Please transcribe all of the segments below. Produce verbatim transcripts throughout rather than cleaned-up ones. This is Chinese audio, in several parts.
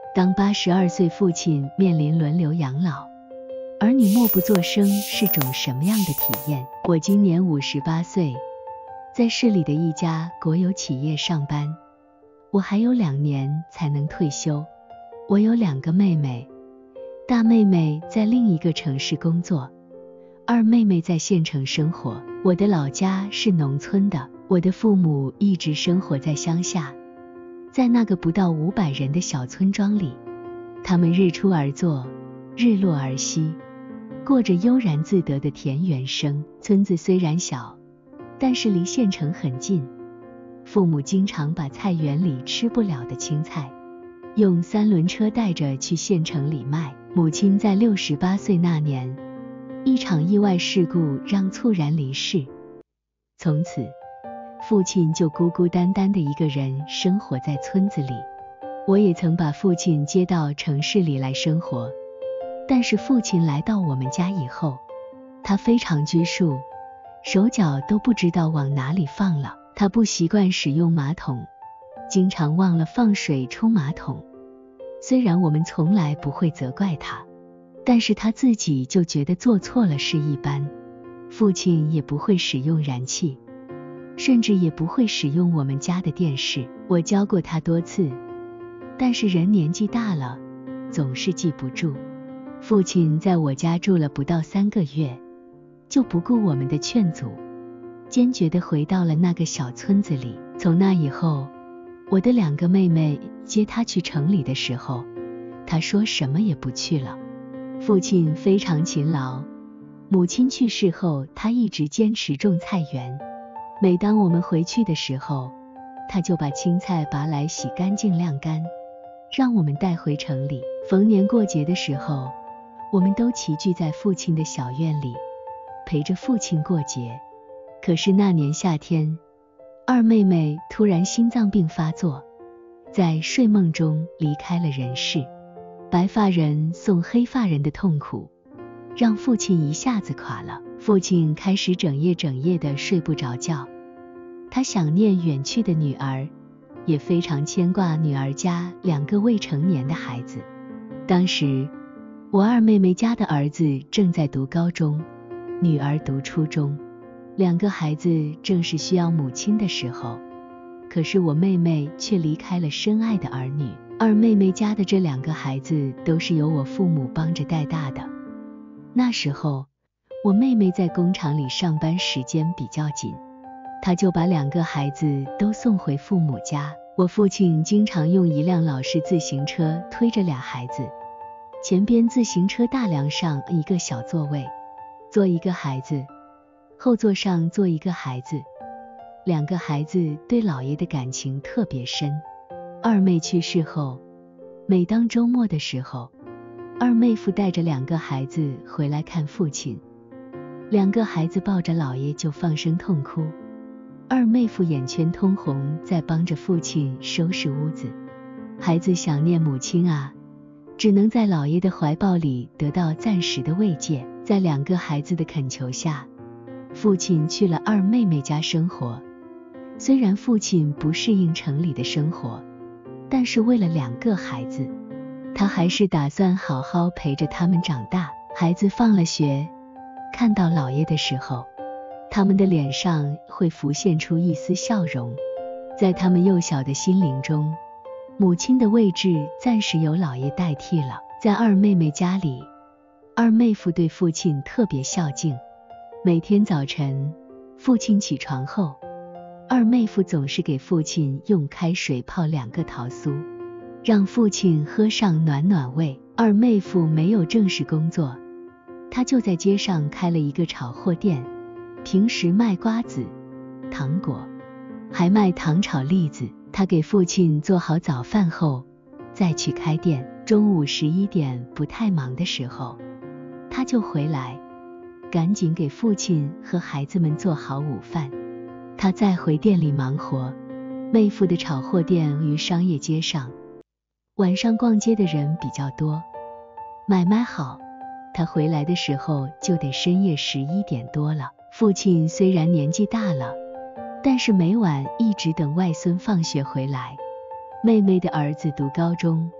当八十二岁父亲面临轮流养老，儿女默不作声是种什么样的体验？我今年五十八岁，在市里的一家国有企业上班，我还有两年才能退休。我有两个妹妹，大妹妹在另一个城市工作，二妹妹在县城生活。我的老家是农村的，我的父母一直生活在乡下，在那个不到五百人的小村庄里，他们日出而作，日落而息，过着悠然自得的田园生。村子虽然小，但是离县城很近，父母经常把菜园里吃不了的青菜用三轮车带着去县城里卖。母亲在六十八岁那年，一场意外事故让猝然离世，从此父亲就孤孤单单的一个人生活在村子里。我也曾把父亲接到城市里来生活，但是父亲来到我们家以后，他非常拘束，手脚都不知道往哪里放了。他不习惯使用马桶，经常忘了放水冲马桶。虽然我们从来不会责怪他，但是他自己就觉得做错了事一般。父亲也不会使用燃气，甚至也不会使用我们家的电视。我教过他多次，但是人年纪大了，总是记不住。父亲在我家住了不到三个月，就不顾我们的劝阻，坚决地回到了那个小村子里。从那以后，我的两个妹妹接他去城里的时候，他说什么也不去了。父亲非常勤劳，母亲去世后，他一直坚持种菜园。每当我们回去的时候，他就把青菜拔来洗干净晾干，让我们带回城里。逢年过节的时候，我们都齐聚在父亲的小院里，陪着父亲过节。可是那年夏天，二妹妹突然心脏病发作，在睡梦中离开了人世。白发人送黑发人的痛苦，让父亲一下子垮了。父亲开始整夜整夜的睡不着觉，他想念远去的女儿，也非常牵挂女儿家两个未成年的孩子。当时我二妹妹家的儿子正在读高中，女儿读初中，两个孩子正是需要母亲的时候，可是我妹妹却离开了深爱的儿女。二妹妹家的这两个孩子都是由我父母帮着带大的。那时候我妹妹在工厂里上班，时间比较紧，她就把两个孩子都送回父母家。我父亲经常用一辆老式自行车推着俩孩子，前边自行车大梁上一个小座位，坐一个孩子，后座上坐一个孩子。两个孩子对姥爷的感情特别深。二妹去世后，每当周末的时候，二妹夫带着两个孩子回来看父亲，两个孩子抱着姥爷就放声痛哭。二妹夫眼圈通红，在帮着父亲收拾屋子。孩子想念母亲啊，只能在姥爷的怀抱里得到暂时的慰藉。在两个孩子的恳求下，父亲去了二妹妹家生活。虽然父亲不适应城里的生活，但是为了两个孩子，他还是打算好好陪着他们长大。孩子放了学，看到姥爷的时候，他们的脸上会浮现出一丝笑容。在他们幼小的心灵中，母亲的位置暂时由姥爷代替了。在二妹妹家里，二妹夫对父亲特别孝敬。每天早晨，父亲起床后，二妹夫总是给父亲用开水泡两个桃酥，让父亲喝上暖暖胃。二妹夫没有正式工作，他就在街上开了一个炒货店，平时卖瓜子、糖果，还卖糖炒栗子。他给父亲做好早饭后，再去开店。中午十一点不太忙的时候，他就回来，赶紧给父亲和孩子们做好午饭。他再回店里忙活。妹夫的炒货店于商业街上，晚上逛街的人比较多，买卖好，他回来的时候就得深夜十一点多了。父亲虽然年纪大了，但是每晚一直等外孙放学回来。妹妹的儿子读高中，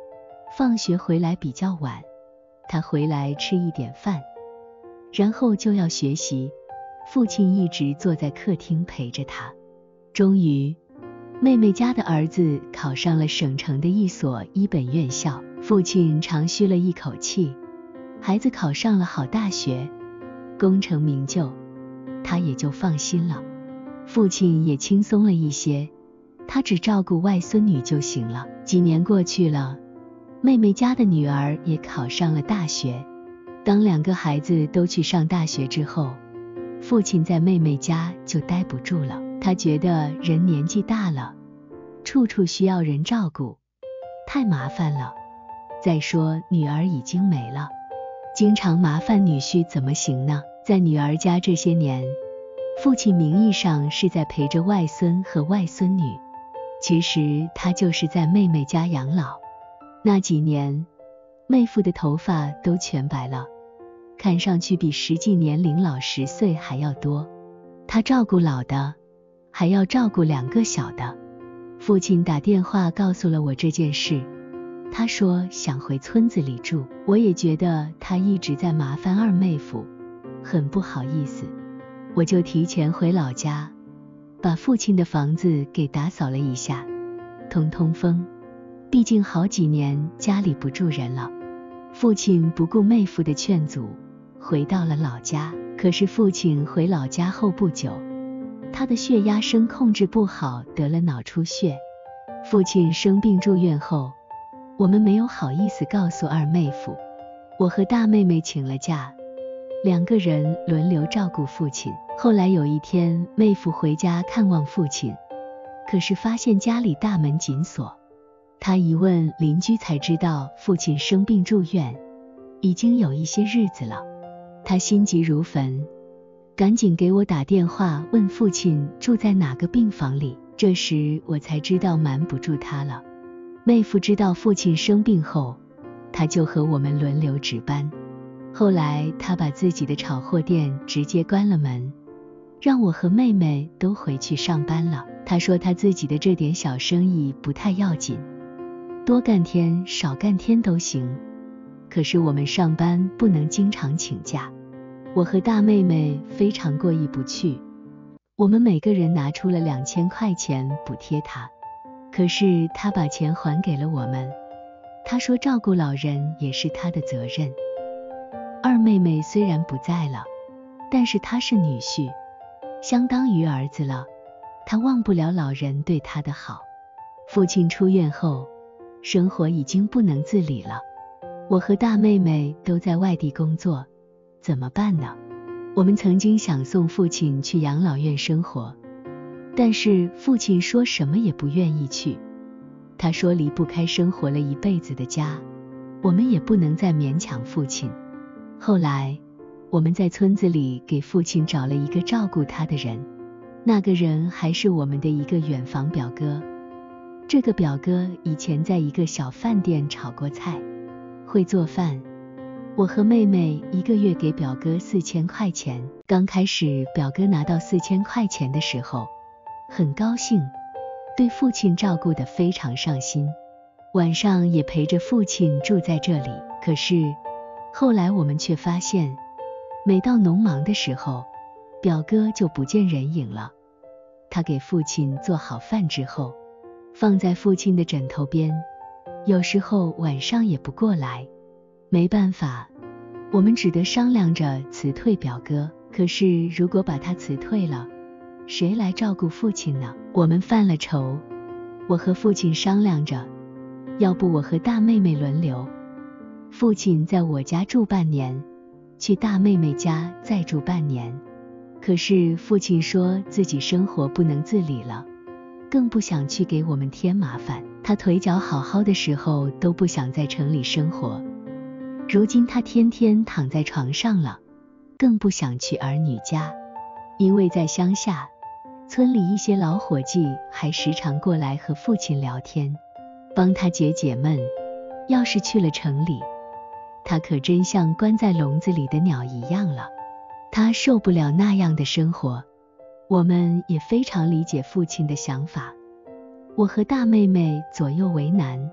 放学回来比较晚，他回来吃一点饭，然后就要学习，父亲一直坐在客厅陪着他。终于，妹妹家的儿子考上了省城的一所一本院校，父亲长吁了一口气，孩子考上了好大学，功成名就，他也就放心了。父亲也轻松了一些，他只照顾外孙女就行了。几年过去了，妹妹家的女儿也考上了大学。当两个孩子都去上大学之后，父亲在妹妹家就待不住了。他觉得人年纪大了，处处需要人照顾，太麻烦了。再说女儿已经没了，经常麻烦女婿怎么行呢？在女儿家这些年，父亲名义上是在陪着外孙和外孙女，其实他就是在妹妹家养老。那几年，妹夫的头发都全白了，看上去比实际年龄老十岁还要多。他照顾老的，还要照顾两个小的。父亲打电话告诉了我这件事，他说想回村子里住。我也觉得他一直在麻烦二妹夫，很不好意思，我就提前回老家，把父亲的房子给打扫了一下，通通风，毕竟好几年家里不住人了。父亲不顾妹夫的劝阻，回到了老家。可是父亲回老家后不久，他的血压升控制不好，得了脑出血。父亲生病住院后，我们没有好意思告诉二妹夫，我和大妹妹请了假，两个人轮流照顾父亲。后来有一天，妹夫回家看望父亲，可是发现家里大门紧锁。他一问邻居才知道父亲生病住院，已经有一些日子了。他心急如焚，赶紧给我打电话问父亲住在哪个病房里。这时我才知道瞒不住他了。妹夫知道父亲生病后，他就和我们轮流值班。后来他把自己的炒货店直接关了门，让我和妹妹都回去上班了。他说他自己的这点小生意不太要紧，多干天少干天都行，可是我们上班不能经常请假。我和大妹妹非常过意不去，我们每个人拿出了两千块钱补贴他，可是他把钱还给了我们。他说照顾老人也是他的责任。二妹妹虽然不在了，但是他是女婿，相当于儿子了，他忘不了老人对他的好。父亲出院后，生活已经不能自理了，我和大妹妹都在外地工作，怎么办呢？我们曾经想送父亲去养老院生活，但是父亲说什么也不愿意去。他说离不开生活了一辈子的家，我们也不能再勉强父亲。后来我们在村子里给父亲找了一个照顾他的人，那个人还是我们的一个远房表哥。这个表哥以前在一个小饭店炒过菜，会做饭。我和妹妹一个月给表哥四千块钱。刚开始表哥拿到四千块钱的时候，很高兴，对父亲照顾得非常上心，晚上也陪着父亲住在这里。可是后来我们却发现，每到农忙的时候，表哥就不见人影了。他给父亲做好饭之后，放在父亲的枕头边，有时候晚上也不过来。没办法，我们只得商量着辞退表哥。可是如果把他辞退了，谁来照顾父亲呢？我们犯了愁，我和父亲商量着，要不我和大妹妹轮流，父亲在我家住半年，去大妹妹家再住半年。可是父亲说自己生活不能自理了，更不想去给我们添麻烦。他腿脚好好的时候都不想在城里生活，如今他天天躺在床上了，更不想去儿女家。因为在乡下，村里一些老伙计还时常过来和父亲聊天，帮他解解闷。要是去了城里，他可真像关在笼子里的鸟一样了，他受不了那样的生活。我们也非常理解父亲的想法，我和大妹妹左右为难，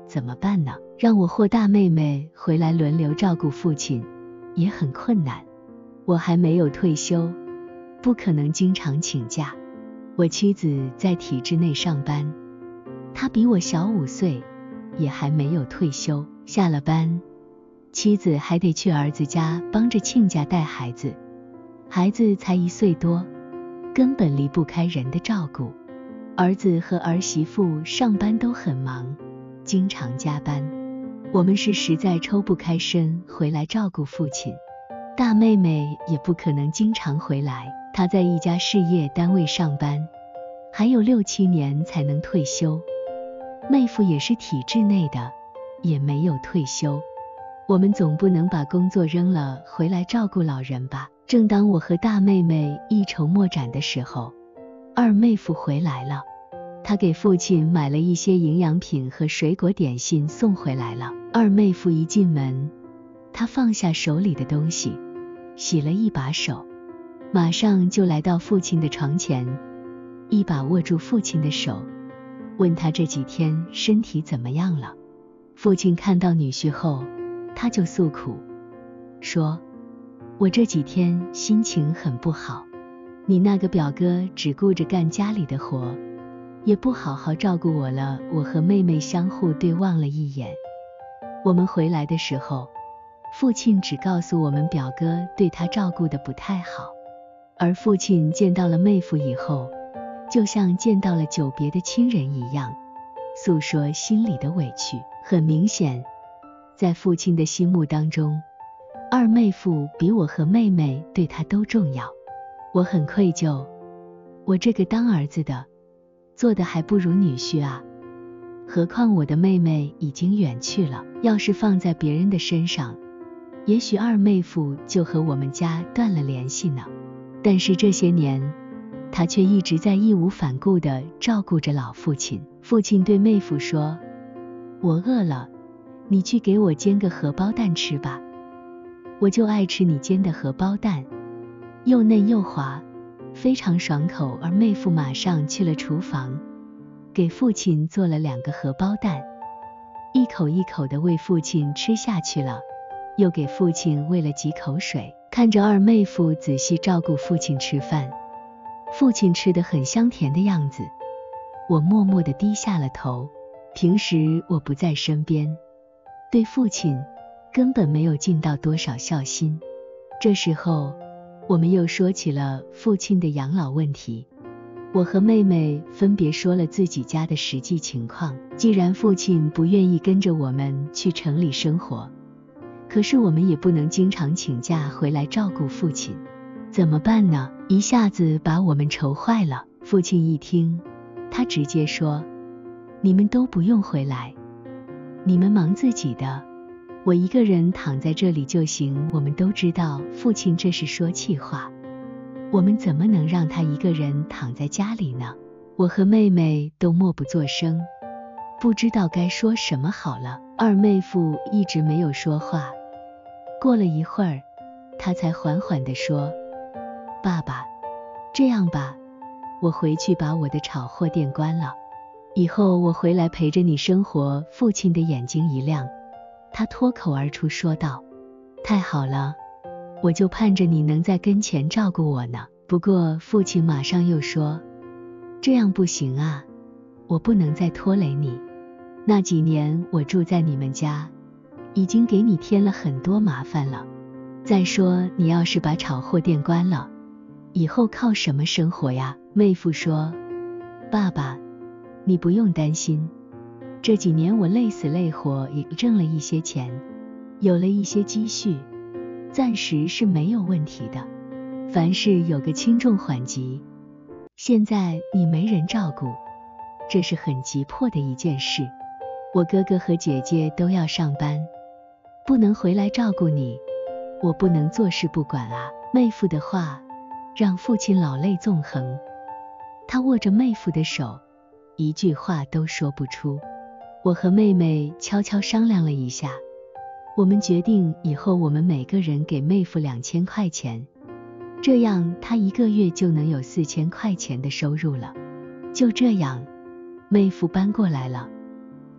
怎么办呢？让我或大妹妹回来轮流照顾父亲，也很困难。我还没有退休，不可能经常请假。我妻子在体制内上班，她比我小五岁，也还没有退休。下了班，妻子还得去儿子家帮着亲家带孩子，孩子才一岁多，根本离不开人的照顾。儿子和儿媳妇上班都很忙，经常加班，我们是实在抽不开身回来照顾父亲。大妹妹也不可能经常回来，她在一家事业单位上班，还有六七年才能退休。妹夫也是体制内的，也没有退休。我们总不能把工作扔了回来照顾老人吧？正当我和大妹妹一筹莫展的时候，二妹夫回来了，他给父亲买了一些营养品和水果点心送回来了。二妹夫一进门，他放下手里的东西，洗了一把手，马上就来到父亲的床前，一把握住父亲的手，问他这几天身体怎么样了。父亲看到女婿后，他就诉苦，说：我这几天心情很不好，你那个表哥只顾着干家里的活，也不好好照顾我了。我和妹妹相互对望了一眼。我们回来的时候，父亲只告诉我们表哥对他照顾得不太好，而父亲见到了妹夫以后，就像见到了久别的亲人一样，诉说心里的委屈。很明显，在父亲的心目当中，二妹夫比我和妹妹对他都重要。我很愧疚，我这个当儿子的做的还不如女婿啊，何况我的妹妹已经远去了，要是放在别人的身上，也许二妹夫就和我们家断了联系呢。但是这些年，他却一直在义无反顾地照顾着老父亲。父亲对妹夫说：我饿了，你去给我煎个荷包蛋吃吧，我就爱吃你煎的荷包蛋，又嫩又滑，非常爽口。而妹夫马上去了厨房，给父亲做了两个荷包蛋，一口一口地喂父亲吃下去了，又给父亲喂了几口水。看着二妹夫仔细照顾父亲吃饭，父亲吃得很香甜的样子，我默默地低下了头。平时我不在身边，对父亲根本没有尽到多少孝心。这时候，我们又说起了父亲的养老问题。我和妹妹分别说了自己家的实际情况。既然父亲不愿意跟着我们去城里生活，可是我们也不能经常请假回来照顾父亲，怎么办呢？一下子把我们愁坏了。父亲一听，他直接说：你们都不用回来，你们忙自己的，我一个人躺在这里就行。我们都知道父亲这是说气话，我们怎么能让他一个人躺在家里呢？我和妹妹都默不作声，不知道该说什么好了。二妹夫一直没有说话，过了一会儿，他才缓缓地说：爸爸，这样吧，我回去把我的炒货店关了，以后我回来陪着你生活。父亲的眼睛一亮，他脱口而出说道：太好了，我就盼着你能在跟前照顾我呢。不过父亲马上又说：这样不行啊，我不能再拖累你，那几年我住在你们家，已经给你添了很多麻烦了，再说你要是把炒货店关了，以后靠什么生活呀？妹夫说：爸爸，你不用担心，这几年我累死累活也挣了一些钱，有了一些积蓄，暂时是没有问题的，凡事有个轻重缓急。现在你没人照顾，这是很急迫的一件事，我哥哥和姐姐都要上班，不能回来照顾你，我不能坐视不管啊。妹夫的话让父亲老泪纵横，他握着妹夫的手，一句话都说不出。我和妹妹悄悄商量了一下，我们决定以后我们每个人给妹夫两千块钱，这样他一个月就能有四千块钱的收入了。就这样，妹夫搬过来了，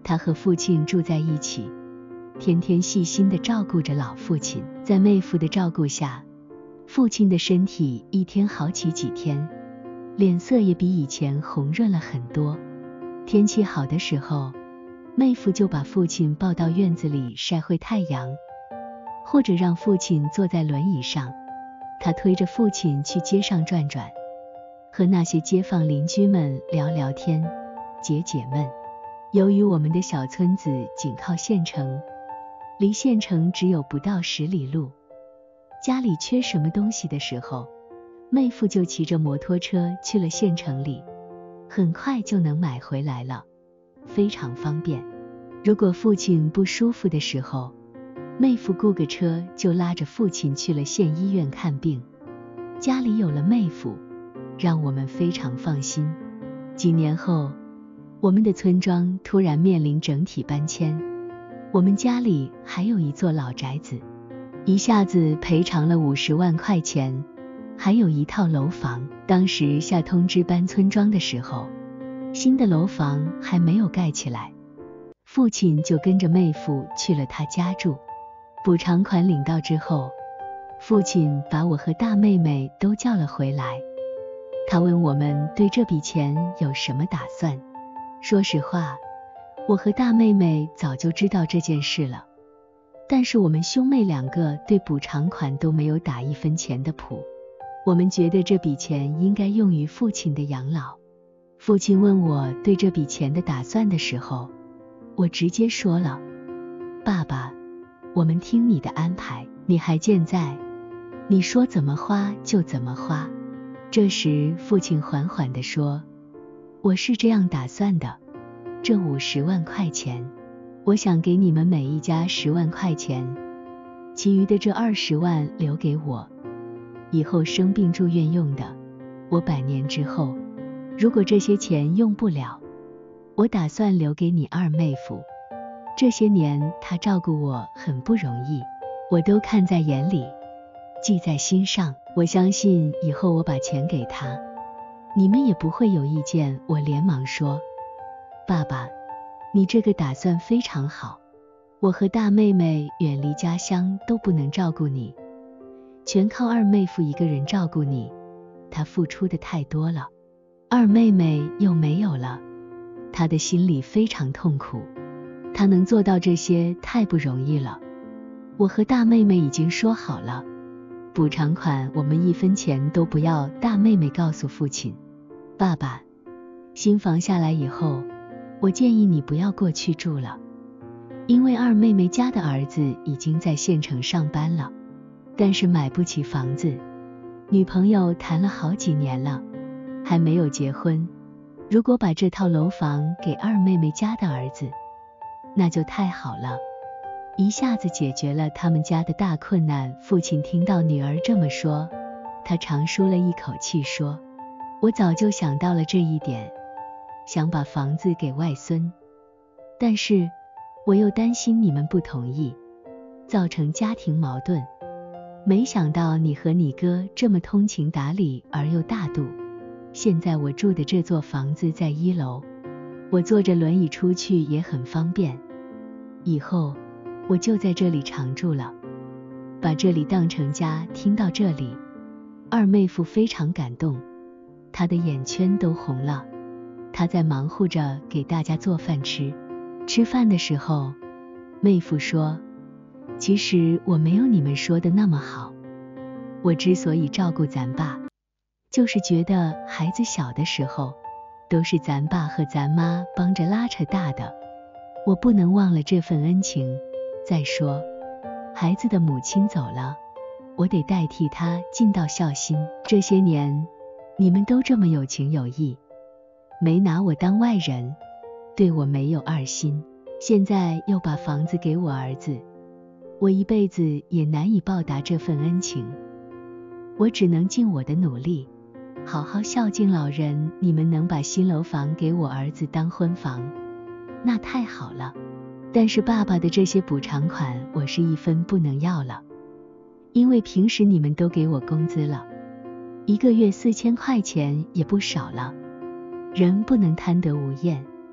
他和父亲住在一起，天天细心地照顾着老父亲。在妹夫的照顾下，父亲的身体一天好起几天，脸色也比以前红润了很多。天气好的时候，妹夫就把父亲抱到院子里晒会太阳，或者让父亲坐在轮椅上，他推着父亲去街上转转，和那些街坊邻居们聊聊天，解解闷。由于我们的小村子紧靠县城，离县城只有不到十里路，家里缺什么东西的时候，妹夫就骑着摩托车去了县城里，很快就能买回来了，非常方便。如果父亲不舒服的时候，妹夫雇个车就拉着父亲去了县医院看病。家里有了妹夫，让我们非常放心。几年后，我们的村庄突然面临整体搬迁，我们家里还有一座老宅子，一下子赔偿了五十万块钱，还有一套楼房。当时下通知搬村庄的时候，新的楼房还没有盖起来，父亲就跟着妹夫去了他家住。补偿款领到之后，父亲把我和大妹妹都叫了回来，他问我们对这笔钱有什么打算。说实话，我和大妹妹早就知道这件事了，但是我们兄妹两个对补偿款都没有打一分钱的谱。我们觉得这笔钱应该用于父亲的养老。父亲问我对这笔钱的打算的时候，我直接说了，爸爸，我们听你的安排，你还健在，你说怎么花就怎么花。这时父亲缓缓地说，我是这样打算的，这五十万块钱，我想给你们每一家十万块钱，其余的这二十万留给我，以后生病住院用的。我百年之后，如果这些钱用不了，我打算留给你二妹夫。这些年他照顾我很不容易，我都看在眼里，记在心上。我相信以后我把钱给他，你们也不会有意见。我连忙说，爸爸，你这个打算非常好，我和大妹妹远离家乡都不能照顾你，全靠二妹夫一个人照顾你，她付出的太多了，二妹妹又没有了，她的心里非常痛苦，她能做到这些太不容易了。我和大妹妹已经说好了，补偿款我们一分钱都不要。大妹妹告诉父亲，爸爸，新房下来以后，我建议你不要过去住了，因为二妹妹家的儿子已经在县城上班了，但是买不起房子，女朋友谈了好几年了，还没有结婚，如果把这套楼房给二妹妹家的儿子，那就太好了，一下子解决了他们家的大困难。父亲听到女儿这么说，他长舒了一口气说，我早就想到了这一点，想把房子给外孙，但是我又担心你们不同意，造成家庭矛盾，没想到你和你哥这么通情达理而又大度。现在我住的这座房子在一楼，我坐着轮椅出去也很方便，以后我就在这里常住了，把这里当成家。听到这里，二妹夫非常感动，他的眼圈都红了，他在忙活着给大家做饭吃。吃饭的时候，妹夫说，其实我没有你们说的那么好，我之所以照顾咱爸，就是觉得孩子小的时候都是咱爸和咱妈帮着拉扯大的，我不能忘了这份恩情。再说孩子的母亲走了，我得代替他尽到孝心。这些年你们都这么有情有义，没拿我当外人，对我没有二心，现在又把房子给我儿子，我一辈子也难以报答这份恩情，我只能尽我的努力，好好孝敬老人。你们能把新楼房给我儿子当婚房，那太好了，但是爸爸的这些补偿款我是一分不能要了，因为平时你们都给我工资了，一个月四千块钱也不少了，人不能贪得无厌，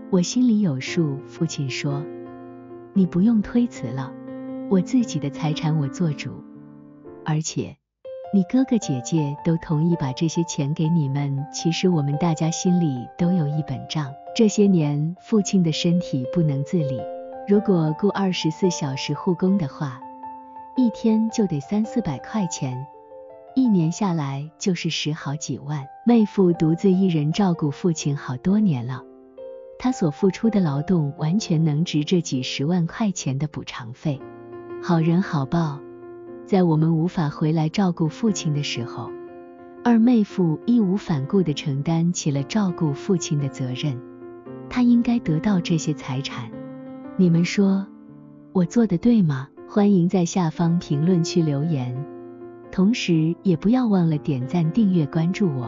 我心里有数，父亲说，你不用推辞了，我自己的财产我做主，而且你哥哥姐姐都同意把这些钱给你们，其实我们大家心里都有一本账。这些年父亲的身体不能自理，如果雇二十四小时护工的话，一天就得三四百块钱，一年下来就是十好几万。妹夫独自一人照顾父亲好多年了，他所付出的劳动完全能值这几十万块钱的补偿费。好人好报，在我们无法回来照顾父亲的时候，二妹夫义无反顾地承担起了照顾父亲的责任，他应该得到这些财产。你们说我做得对吗？欢迎在下方评论区留言，同时也不要忘了点赞、订阅、关注我。